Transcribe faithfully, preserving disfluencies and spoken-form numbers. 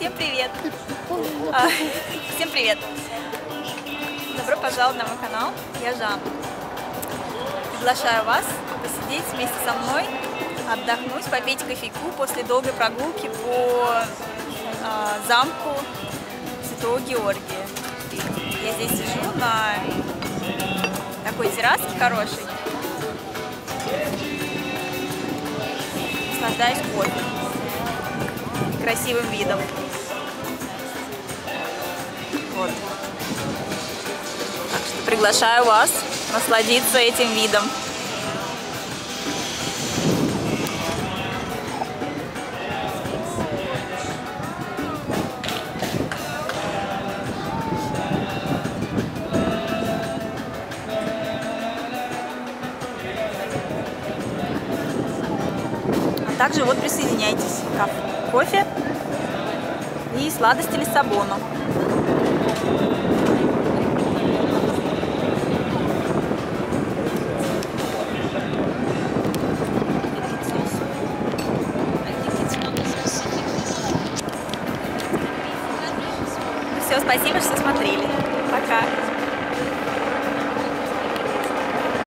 Всем привет! А, всем привет! Добро пожаловать на мой канал, я Жанна. Приглашаю вас посидеть вместе со мной, отдохнуть, попить кофейку после долгой прогулки по а, замку Святого Георгия. Я здесь сижу на такой терраске хорошей, наслаждаюсь кофе и красивым видом. Вот. Так что приглашаю вас насладиться этим видом. А также вот присоединяйтесь к кофе и сладости Лиссабону. Все, спасибо, что смотрели. Пока.